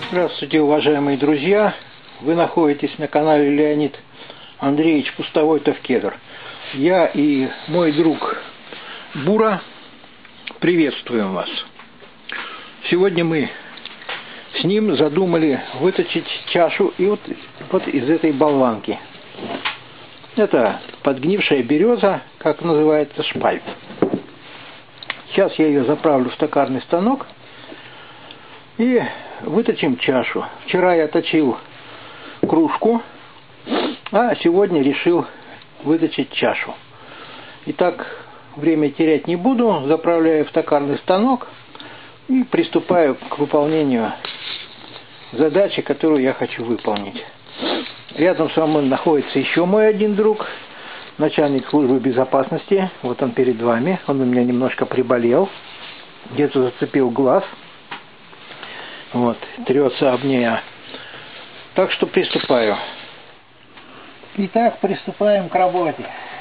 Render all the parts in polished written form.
Здравствуйте, уважаемые друзья! Вы находитесь на канале Леонид Андреевич Пустовой Товкедр. Я и мой друг Бура приветствуем вас. Сегодня мы с ним задумали выточить чашу и вот из этой болванки. Это подгнившая береза, как называется, шпальт. Сейчас я ее заправлю в токарный станок и выточим чашу. Вчера я точил кружку, а сегодня решил выточить чашу. Итак, время терять не буду, заправляю в токарный станок и приступаю к выполнению задачи, которую я хочу выполнить. Рядом со мной находится еще мой один друг, начальник службы безопасности. Вот он перед вами. Он у меня немножко приболел, где-то зацепил глаз. Вот, трется об нее. Так что приступаю. Итак, приступаем к работе.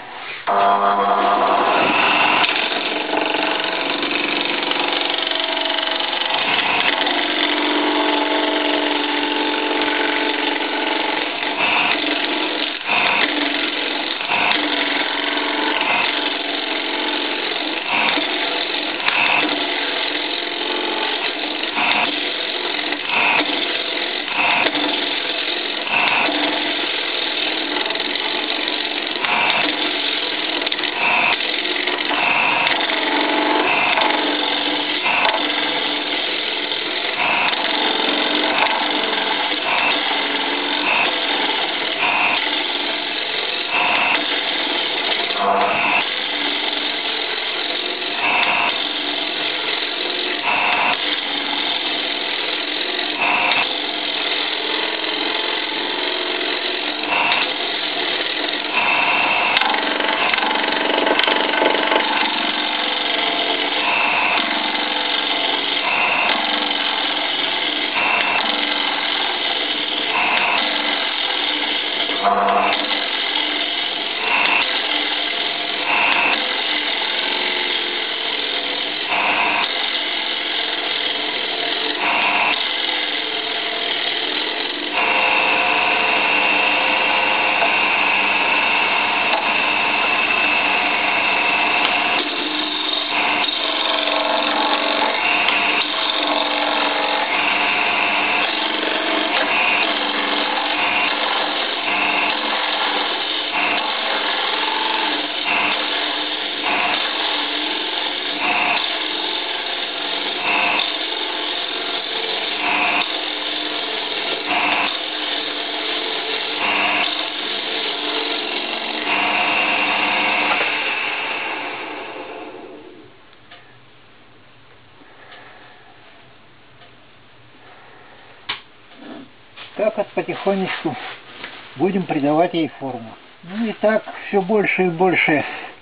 Так вот потихонечку будем придавать ей форму. Ну и так все больше и больше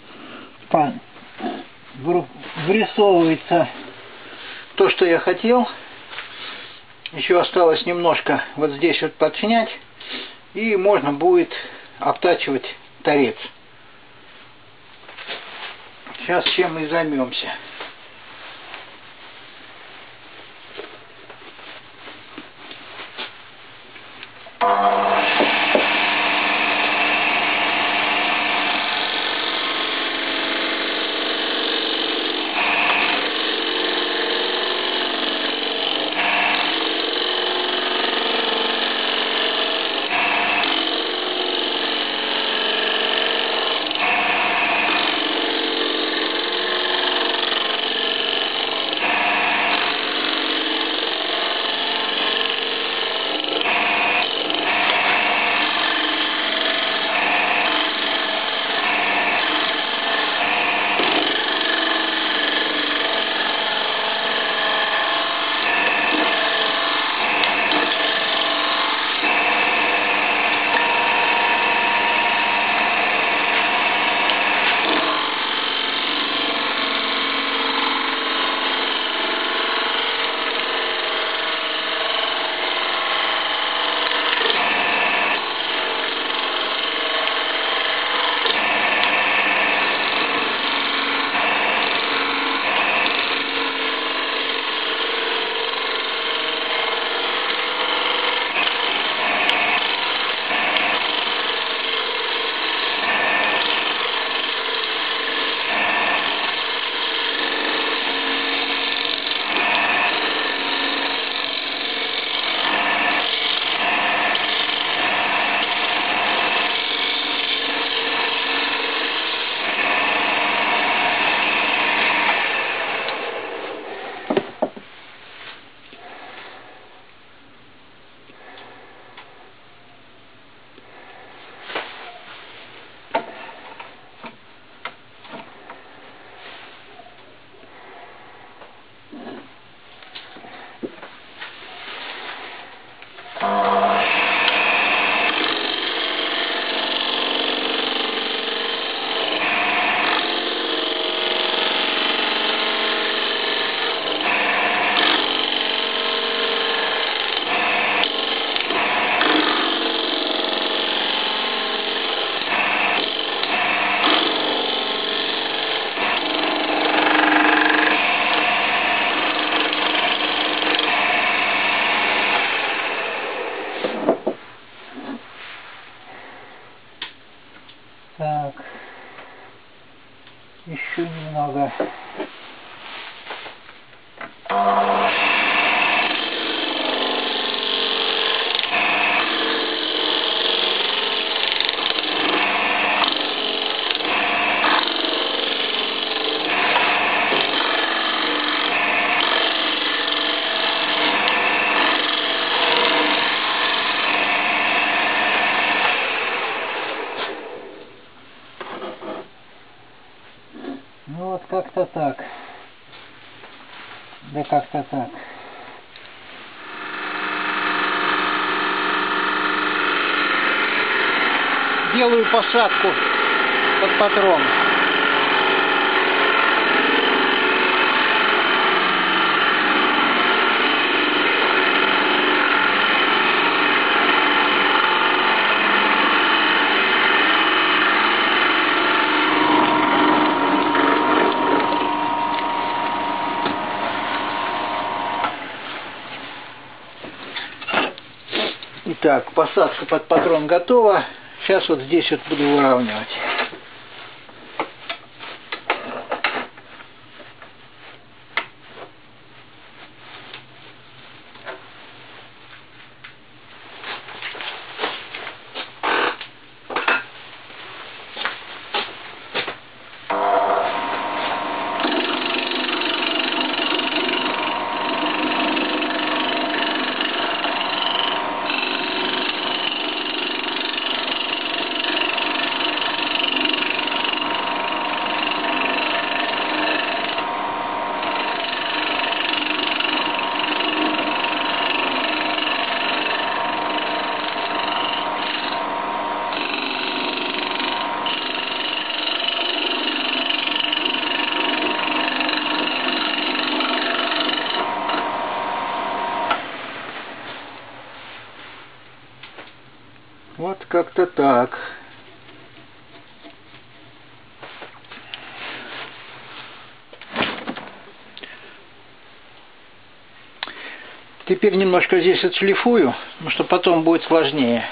вырисовывается то, что я хотел. Еще осталось немножко вот здесь вот подснять, и можно будет обтачивать торец. Сейчас чем и займемся. еще немного. Ну вот как-то так. Да как-то так. Делаю посадку под патрон. Итак, посадка под патрон готова. Сейчас вот здесь вот буду выравнивать. Вот как-то так. Теперь немножко здесь отшлифую, потому что потом будет сложнее.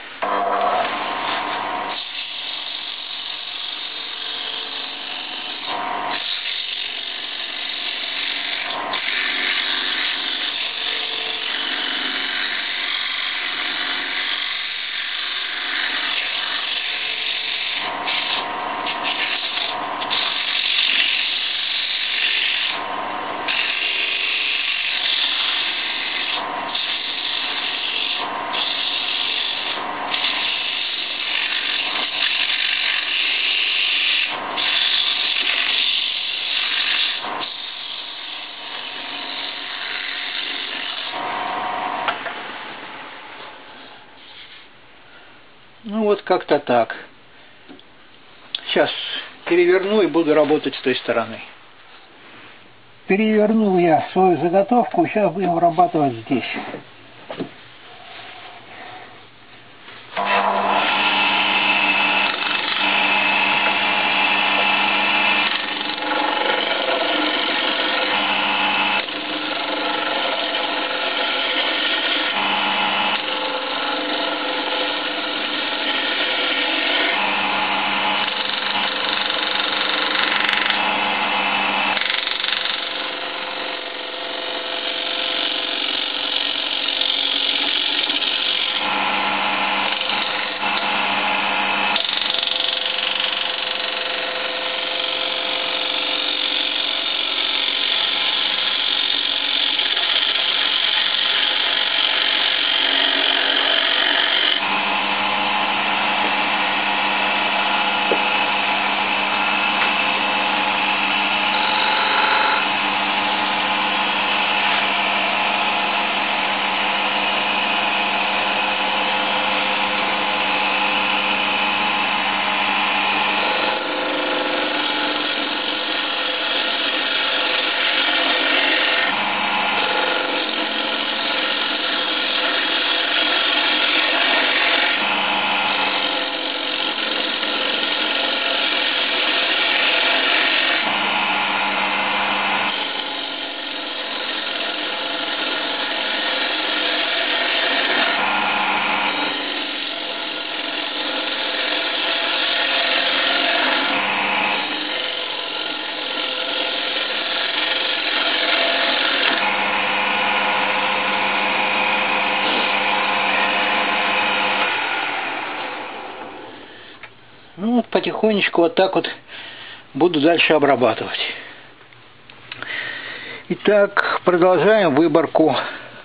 Ну вот как-то так. Сейчас переверну и буду работать с той стороны. Перевернул я свою заготовку, сейчас будем вырабатывать здесь. потихонечку вот так вот буду дальше обрабатывать. Итак, продолжаем выборку.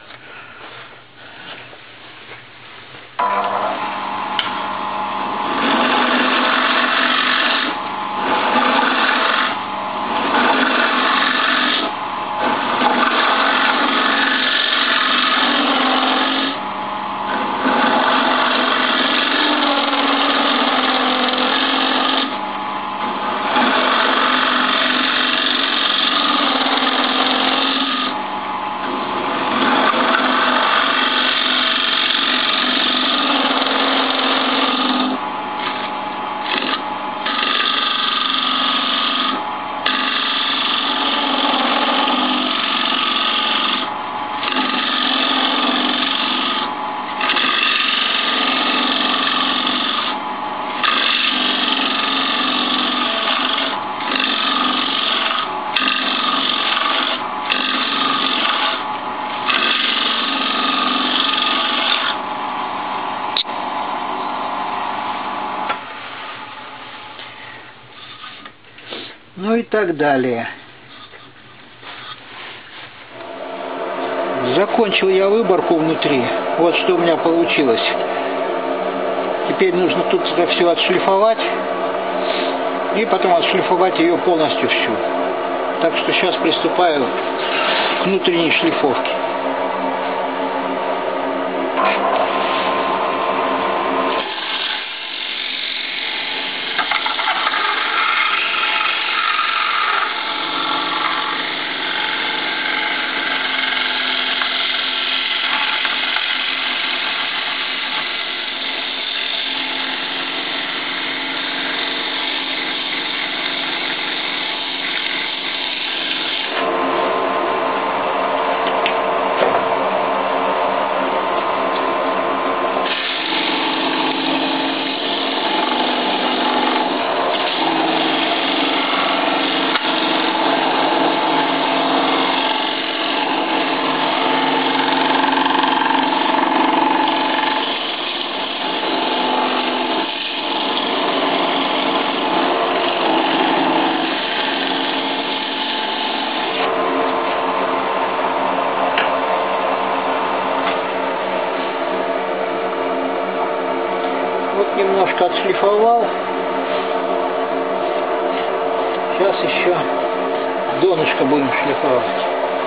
Ну и так далее. Закончил я выборку внутри. Вот что у меня получилось. Теперь нужно тут это все отшлифовать. И потом отшлифовать ее полностью всю. Так что сейчас приступаю к внутренней шлифовке. Немножко отшлифовал. Сейчас еще донышко будем шлифовать.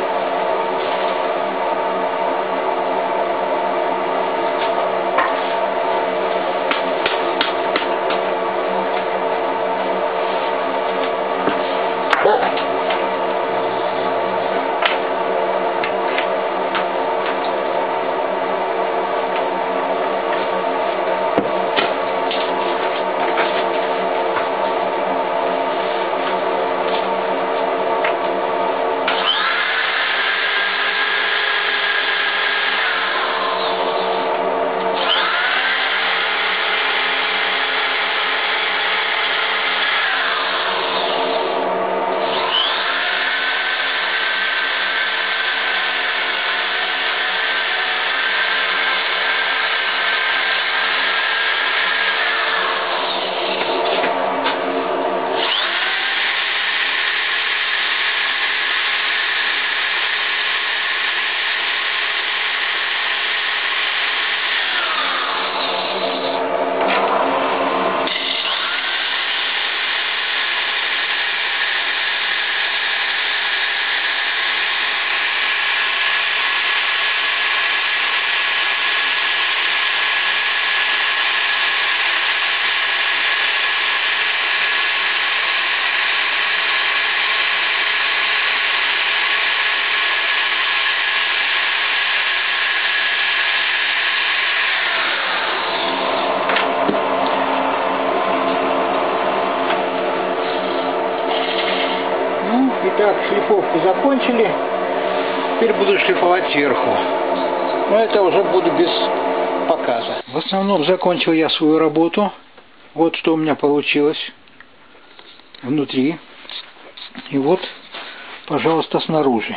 Итак, шлифовку закончили. Теперь буду шлифовать сверху. Но это уже буду без показа. В основном закончил я свою работу. Вот что у меня получилось внутри. И вот, пожалуйста, снаружи.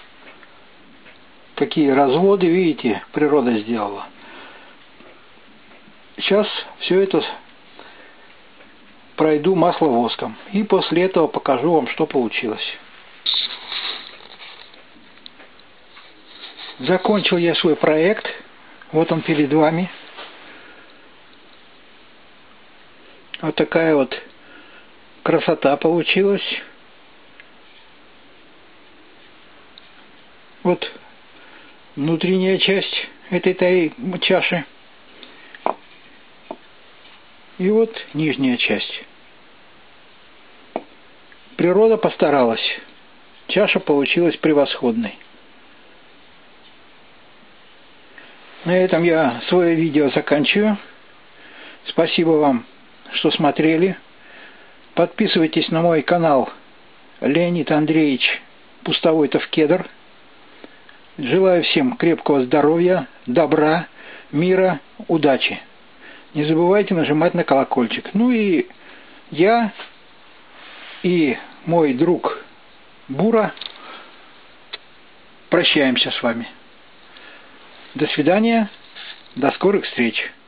Какие разводы, видите, природа сделала. Сейчас все это пройду масло воском. И после этого покажу вам, что получилось. Закончил я свой проект. Вот он перед вами. Вот такая вот красота получилась. Вот внутренняя часть этой чаши. И вот нижняя часть. Природа постаралась. Чаша получилась превосходной. На этом я свое видео заканчиваю. Спасибо вам, что смотрели. Подписывайтесь на мой канал Леонид Андреевич Пустовойтов Кедр. Желаю всем крепкого здоровья, добра, мира, удачи. Не забывайте нажимать на колокольчик. Ну и я и мой друг Бура прощаемся с вами. До свидания, до скорых встреч.